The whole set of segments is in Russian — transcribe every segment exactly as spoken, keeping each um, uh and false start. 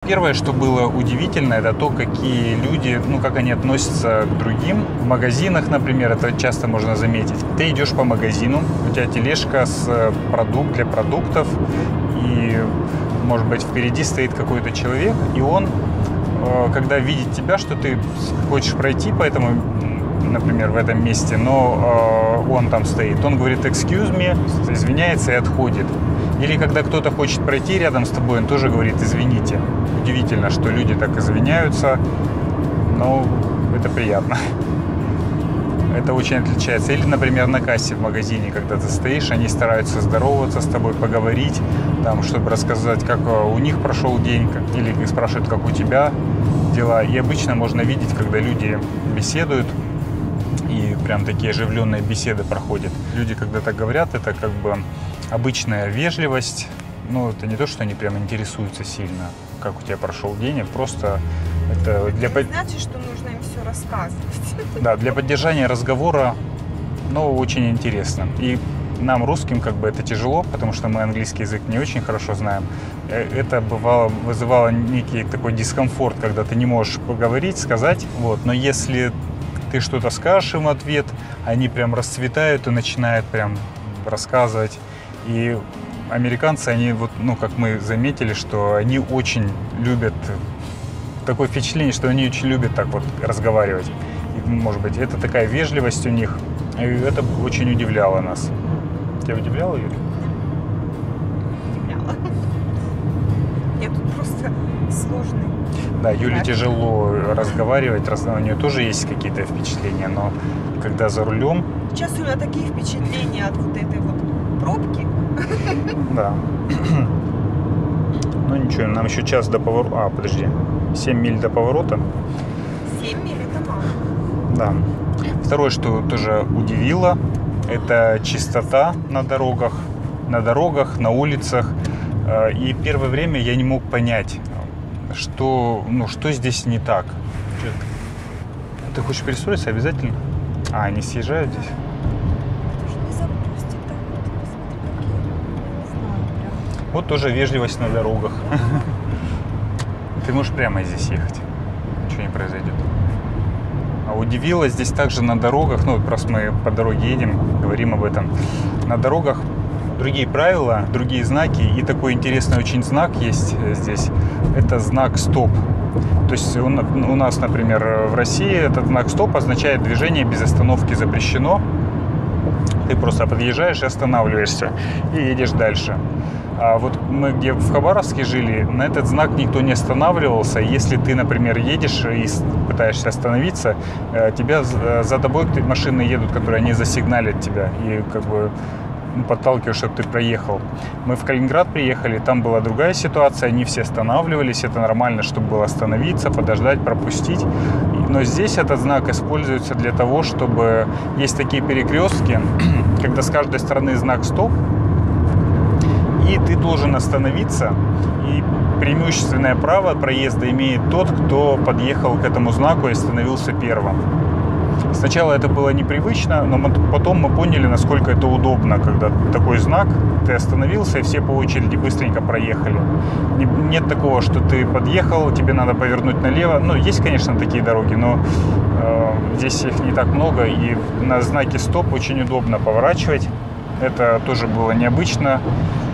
первое, что было удивительно, это то, какие люди, ну, как они относятся к другим. В магазинах, например, это часто можно заметить. Ты идешь по магазину, у тебя тележка с продукт для продуктов, и, может быть, впереди стоит какой-то человек, и он, когда видит тебя, что ты хочешь пройти по этому, например, в этом месте, но он там стоит, он говорит «excuse me», извиняется и отходит. Или когда кто-то хочет пройти рядом с тобой, он тоже говорит «извините». Удивительно, что люди так извиняются, но это приятно. Это очень отличается. Или, например, на кассе в магазине, когда ты стоишь, они стараются здороваться с тобой, поговорить, там, чтобы рассказать, как у них прошел день, или спрашивают, как у тебя дела. И обычно можно видеть, когда люди беседуют, и прям такие оживленные беседы проходят. Люди, когда так говорят, это как бы обычная вежливость. Ну, это не то, что они прям интересуются сильно, как у тебя прошел день, а просто это для... Это не значит, что нужно им все рассказывать. Да, для поддержания разговора, ну, очень интересно. И нам, русским, как бы это тяжело, потому что мы английский язык не очень хорошо знаем. Это бывало, вызывало некий такой дискомфорт, когда ты не можешь поговорить, сказать. Вот. Но если ты что-то скажешь им в ответ, они прям расцветают и начинают прям рассказывать. И американцы, они вот, ну, как мы заметили, что они очень любят, такое впечатление, что они очень любят так вот разговаривать. И, может быть, это такая вежливость у них, и это очень удивляло нас. Тебя удивляло, Юля? Удивляло. Нет, тут просто сложный. Да, Юле тяжело разговаривать, у нее тоже есть какие-то впечатления, но когда за рулем... Сейчас у меня такие впечатления от вот этой вот пробки. Да. Ну ничего, нам еще час до поворота. А, подожди. семь миль до поворота. семь миль это мало. Да. Второе, что тоже удивило, это чистота на дорогах, на дорогах, на улицах. И первое время я не мог понять, что, ну, что здесь не так. Ты хочешь перестроиться обязательно? А, они съезжают здесь? Вот тоже вежливость на дорогах. Ты можешь прямо здесь ехать. Ничего не произойдет. А удивило здесь также на дорогах, ну, просто мы по дороге едем, говорим об этом. На дорогах другие правила, другие знаки. И такой интересный очень знак есть здесь. Это знак «Стоп». То есть у нас, например, в России этот знак «Стоп» означает движение без остановки запрещено. Ты просто подъезжаешь и останавливаешься, и едешь дальше. А вот мы где в Хабаровске жили, на этот знак никто не останавливался. Если ты, например, едешь и пытаешься остановиться, тебя за тобой машины едут, которые не засигналят тебя и как бы подталкивают, чтобы ты проехал. Мы в Калининград приехали, там была другая ситуация, они все останавливались, это нормально, чтобы было остановиться, подождать, пропустить. Но здесь этот знак используется для того, чтобы есть такие перекрестки, когда с каждой стороны знак «Стоп», и ты должен остановиться, и преимущественное право проезда имеет тот, кто подъехал к этому знаку и остановился первым. Сначала это было непривычно, но потом мы поняли, насколько это удобно, когда такой знак, ты остановился, и все по очереди быстренько проехали. Нет такого, что ты подъехал, тебе надо повернуть налево. Ну, есть, конечно, такие дороги, но э, здесь их не так много, и на знаке «Стоп» очень удобно поворачивать. Это тоже было необычно,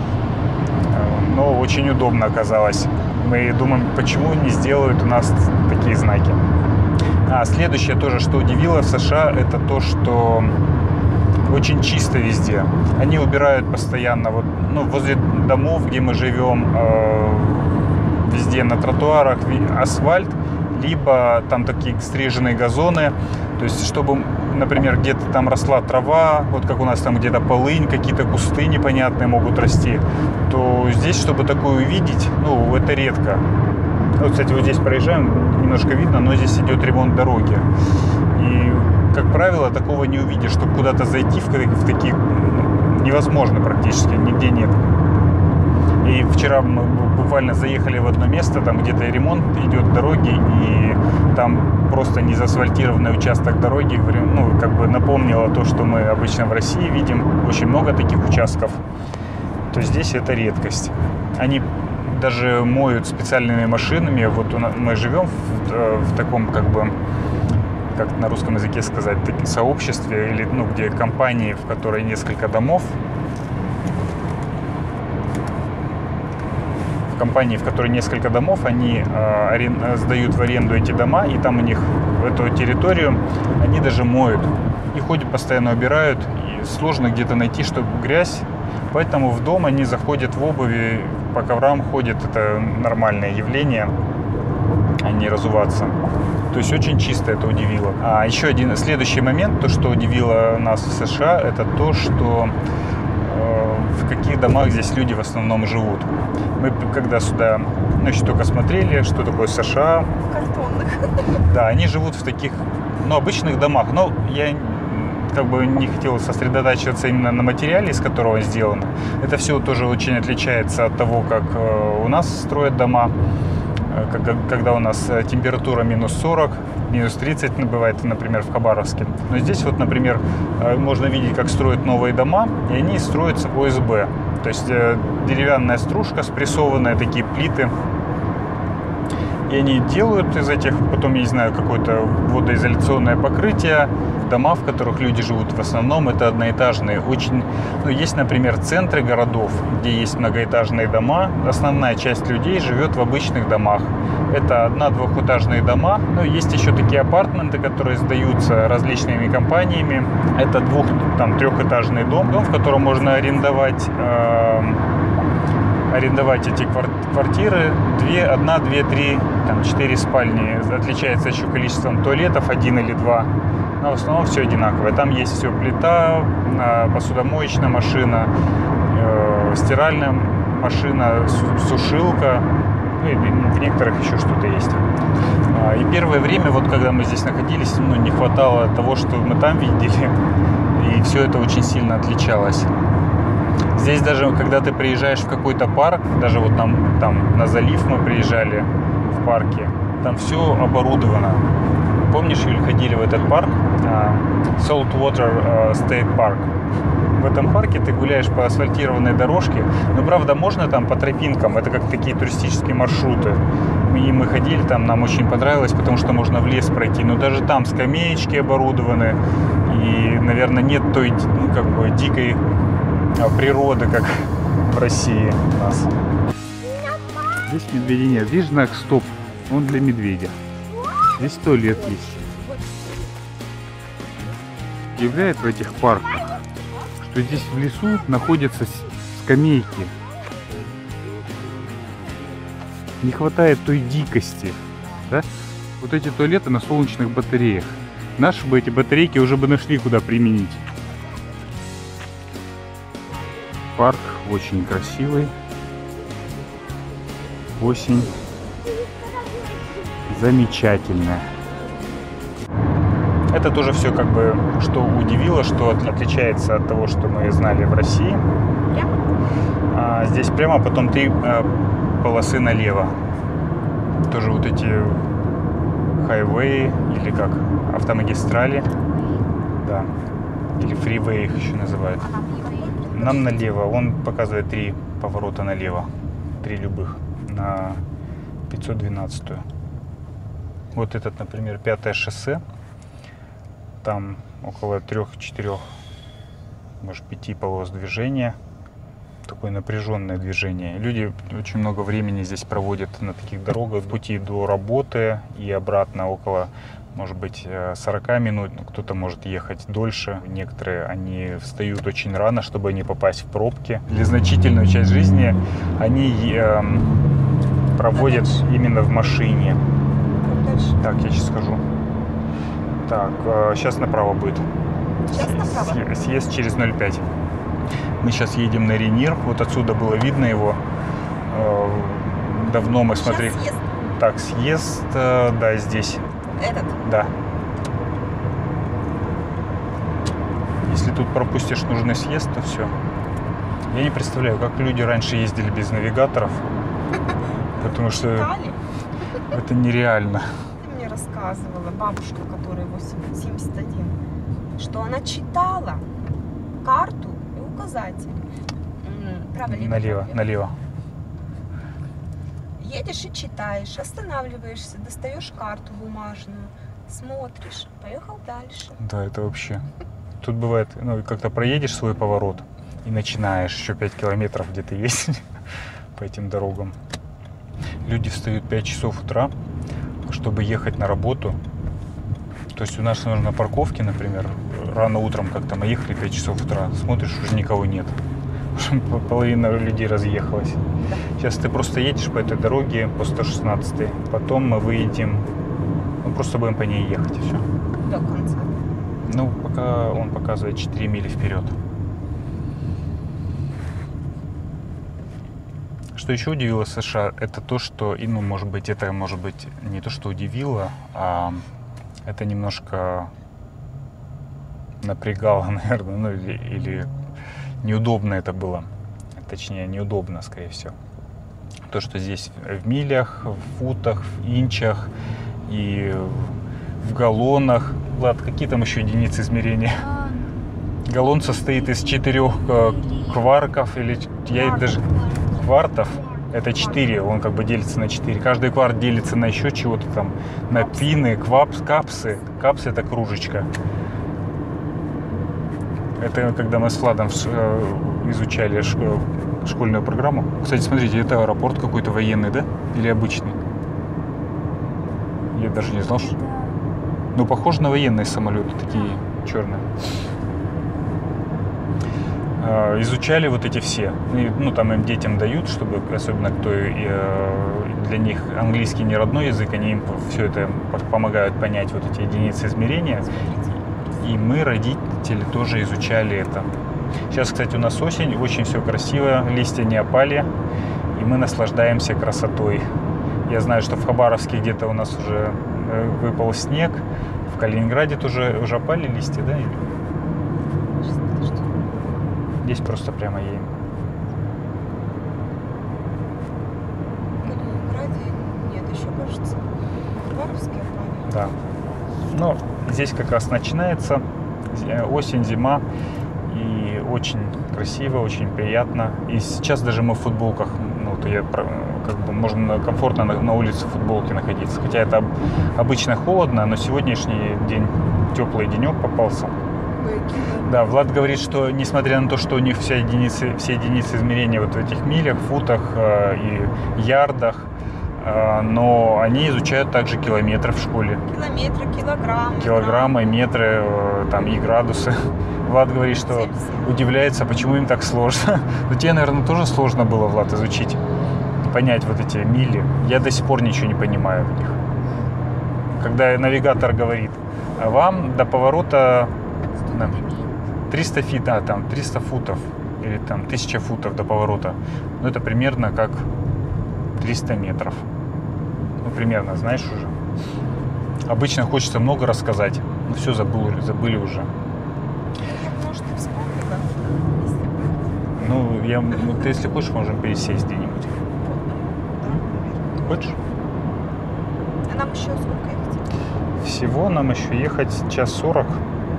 но очень удобно оказалось. Мы думаем, почему не сделают у нас такие знаки. А следующее тоже, что удивило в США, это то, что очень чисто везде. Они убирают постоянно, вот, ну, возле домов, где мы живем, э, везде на тротуарах асфальт, либо там такие стриженные газоны. То есть, чтобы, например, где-то там росла трава, вот как у нас там где-то полынь, какие-то кусты непонятные могут расти, то здесь, чтобы такое увидеть, ну, это редко. Вот, кстати, вот здесь проезжаем, немножко видно, но здесь идет ремонт дороги. И, как правило, такого не увидишь, чтобы куда-то зайти в, в такие невозможно практически, нигде нет. И вчера мы буквально заехали в одно место, там где-то ремонт идет дороги, и там просто не заасфальтированный участок дороги, ну, как бы напомнило то, что мы обычно в России видим, очень много таких участков. То здесь это редкость. Они даже моют специальными машинами. Вот у нас, мы живем в, в таком, как бы, как на русском языке сказать, сообществе, или, ну, где компании, в которой несколько домов. В компании, в которой несколько домов, они э, арен... сдают в аренду эти дома, и там у них эту территорию они даже моют. И ходят, постоянно убирают, и сложно где-то найти, чтобы грязь. Поэтому в дом они заходят в обуви, по коврам ходят, это нормальное явление, а не разуваться. То есть очень чисто, это удивило. А еще один следующий момент, то, что удивило нас в США, это то, что э, в каких домах здесь люди в основном живут. Мы когда сюда, ну, еще только смотрели, что такое США. Картонных. Да, они живут в таких, ну, обычных домах. Но я как бы не хотел сосредотачиваться именно на материале, из которого сделано. Это все тоже очень отличается от того, как э, у нас строят дома. Когда у нас температура минус сорок, минус тридцать бывает, например, в Хабаровске. Но здесь вот, например, можно видеть, как строят новые дома, и они строятся о эс бэ. То есть деревянная стружка, спрессованные такие плиты. И они делают из этих, потом, я не знаю, какое-то водоизоляционное покрытие. Дома, в которых люди живут, в основном это одноэтажные. Очень, ну, есть, например, центры городов, где есть многоэтажные дома. Основная часть людей живет в обычных домах. Это одно-двухэтажные дома. Но есть еще такие апартменты, которые сдаются различными компаниями. Это двух, там, трехэтажный дом, дом, в котором можно арендовать, э, арендовать эти квартиры. Две, одна, две, три, там, четыре спальни. Отличается еще количеством туалетов, один или два. Но в основном все одинаковое. Там есть все: плита, посудомоечная машина, э, стиральная машина, сушилка, ну, и в некоторых еще что-то есть. И первое время, вот когда мы здесь находились, ну, не хватало того, что мы там видели, и все это очень сильно отличалось. Здесь даже, когда ты приезжаешь в какой-то парк, даже вот нам там на залив мы приезжали в парке, там все оборудовано. Помнишь, Юль, ходили в этот парк, Saltwater State Park. В этом парке ты гуляешь по асфальтированной дорожке, но, правда, можно там по тропинкам, это как такие туристические маршруты. И мы ходили там, нам очень понравилось, потому что можно в лес пройти, но даже там скамеечки оборудованы, и, наверное, нет той, ну, как бы, дикой природы, как в России у нас. Здесь медведей нет, здесь знак стоп, он для медведя. Здесь туалет есть. Удивляет в этих парках, что здесь в лесу находятся скамейки. Не хватает той дикости, да? Вот эти туалеты на солнечных батареях. Наши бы эти батарейки уже бы нашли, куда применить. Парк очень красивый. Осень. Замечательная. Это тоже все, как бы, что удивило, что отличается от того, что мы знали в России. А здесь прямо, потом три а, полосы налево. Тоже вот эти хайвеи, или как, автомагистрали, да, или фривей их еще называют. Нам налево, он показывает три поворота налево, три любых, на пятьсот двенадцатую. Вот этот, например, пятое шоссе, там около трех-четырех, может, пяти полос движения, такое напряженное движение. Люди очень много времени здесь проводят на таких дорогах, в пути до работы и обратно около, может быть, сорок минут, кто-то может ехать дольше. Некоторые, они встают очень рано, чтобы не попасть в пробки. Для значительную часть жизни они э, проводят именно в машине. Так, я сейчас скажу. Так, э, сейчас направо будет. Сейчас направо? Съезд через ноль пять. Мы сейчас едем на Ренир. Вот отсюда было видно его. Э, давно мы смотрели. Сейчас съезд. Так, съезд, э, да, здесь. Этот? Да. Если тут пропустишь нужный съезд, то все. Я не представляю, как люди раньше ездили без навигаторов. Потому что это нереально. Ты мне рассказывала, бабушка, которой семьдесят один, что она читала карту и указатели. Право, либо, налево, право, налево. Едешь и читаешь, останавливаешься, достаешь карту бумажную, смотришь, поехал дальше. Да, это вообще. Тут бывает, ну, как-то проедешь свой поворот и начинаешь еще пять километров где-то ездить по этим дорогам. Люди встают в пять часов утра, чтобы ехать на работу. То есть у нас на парковке, например, рано утром как-то мы ехали в пять часов утра, смотришь, уже никого нет. Уже половина людей разъехалась. Сейчас ты просто едешь по этой дороге по сто шестнадцатой, потом мы выедем, ну, просто будем по ней ехать и все. До конца. Ну, пока он показывает четыре мили вперед. Что еще удивило США, это то, что, и, ну, может быть, это, может быть, не то, что удивило, а это немножко напрягало, наверное, ну, или, или неудобно это было. Точнее, неудобно, скорее всего. То, что здесь в милях, в футах, в инчах и в галлонах. Влад, какие там еще единицы измерения? Галлон состоит из четырех кварков, или я даже квартов. Это четыре, он как бы делится на четыре. Каждый кварт делится на еще чего-то там, на пины, квапс, капсы. Капсы — это кружечка. Это когда мы с Владом изучали школьную программу. Кстати, смотрите, это аэропорт какой-то военный, да? Или обычный? Я даже не знал, что... Ну, похоже на военные самолеты, такие черные. Изучали вот эти все. Ну, там им детям дают, чтобы, особенно кто для них английский не родной язык, они им все это помогают понять, вот эти единицы измерения. И мы, родители, тоже изучали это. Сейчас, кстати, у нас осень, очень все красиво, листья не опали, и мы наслаждаемся красотой. Я знаю, что в Хабаровске где-то у нас уже выпал снег, в Калининграде тоже уже опали листья, да? Здесь просто прямо едем. В Калининграде нет, еще, кажется, Хабаровске опали. Да. Но здесь как раз начинается осень, зима, и очень красиво, очень приятно. И сейчас даже мы в футболках, ну, то я, как бы, можно комфортно на, на улице в футболке находиться. Хотя это обычно холодно, но сегодняшний день теплый денек попался. Да, Влад говорит, что несмотря на то, что у них все единицы, все единицы измерения вот в этих милях, футах э, и ярдах, э, но они изучают также километры в школе. Километры, килограммы. Килограммы, метры, э, там, и градусы. Влад говорит, что удивляется, почему им так сложно. Но тебе, наверное, тоже сложно было, Влад, изучить, понять вот эти мили. Я до сих пор ничего не понимаю в них. Когда навигатор говорит, а вам до поворота триста фит, а там триста футов или там тысяча футов до поворота, ну это примерно как триста метров, ну примерно, знаешь уже. Обычно хочется много рассказать, но все забыли, забыли уже. Может, ты вспомнила? Ну, я, ну, ты, если хочешь, можем пересесть где-нибудь. Да, Хочешь? а нам еще сколько ехать? Всего нам еще ехать час сорок.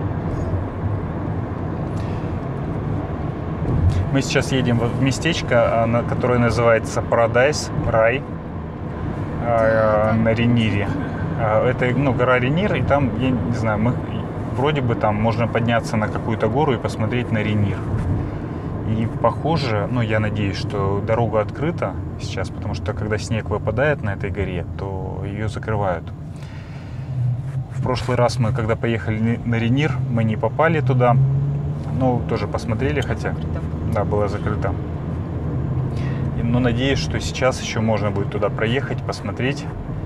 Мы сейчас едем в местечко, которое называется Парадайз, рай, на Ренире. Это, ну, гора Ренир, и там, я не знаю, мы вроде бы там можно подняться на какую-то гору и посмотреть на Ренир. И похоже, ну, я надеюсь, что дорога открыта сейчас, потому что когда снег выпадает на этой горе, то ее закрывают. В прошлый раз мы, когда поехали на Ренир, мы не попали туда, ну, тоже посмотрели, хотя... Да, было закрыто. Но надеюсь, что сейчас еще можно будет туда проехать, посмотреть.